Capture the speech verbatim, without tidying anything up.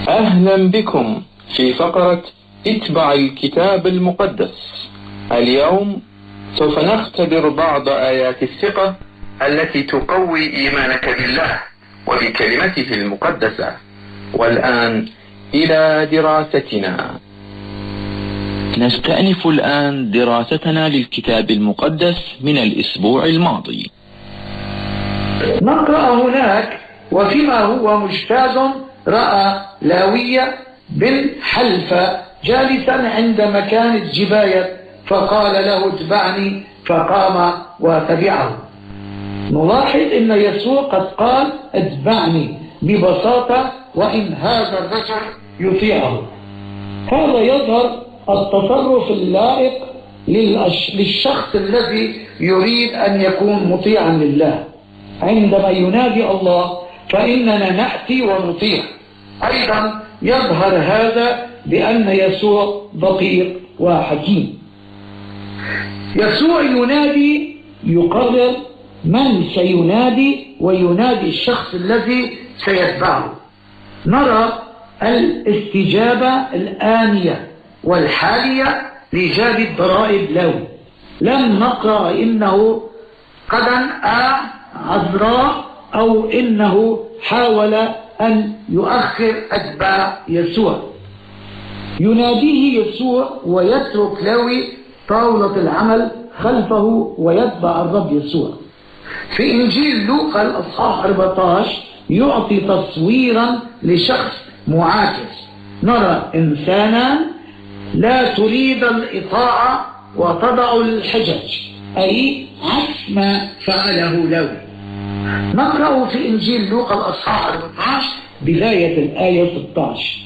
أهلا بكم في فقرة اتبع الكتاب المقدس. اليوم سوف نختبر بعض آيات الثقة التي تقوي إيمانك بالله وبكلمته المقدسة. والآن إلى دراستنا. نستأنف الآن دراستنا للكتاب المقدس من الأسبوع الماضي. نقرأ هناك: وفيما هو مجتاز رأى لاوية بن حلفة جالسا عند مكان الجباية فقال له: اتبعني، فقام وتبعه. نلاحظ ان يسوع قد قال: اتبعني ببساطة، وإن هذا الرجل يطيعه. هذا يظهر التصرف اللائق للشخص الذي يريد أن يكون مطيعا لله. عندما ينادي الله فإننا نأتي ونطيع. أيضا يظهر هذا بأن يسوع دقيق وحكيم. يسوع ينادي، يقرر من سينادي وينادي الشخص الذي سيتبعه. نرى الاستجابة الآنية والحالية لجاب الضرائب له. لم نقرأ إنه قد آ عذراء أو إنه حاول أن يؤخر أتباع يسوع. يناديه يسوع ويترك لاوي طاولة العمل خلفه ويتبع الرب يسوع. في إنجيل لوقا الأصحاح أربعة عشر يعطي تصويرا لشخص معاكس. نرى إنسانا لا تريد الإطاعة وتضع الحجج، أي عكس ما فعله لاوي. نقرأ في إنجيل لوقا الأصحاح أربعة عشر بداية الآية ستة عشر: